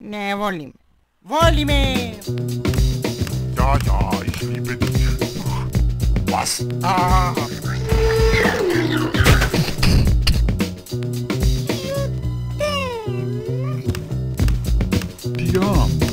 Nee, wohl nicht mehr. Wohl nicht mehr. Ja, ja, ich liebe dich. Was? Ah. Ja.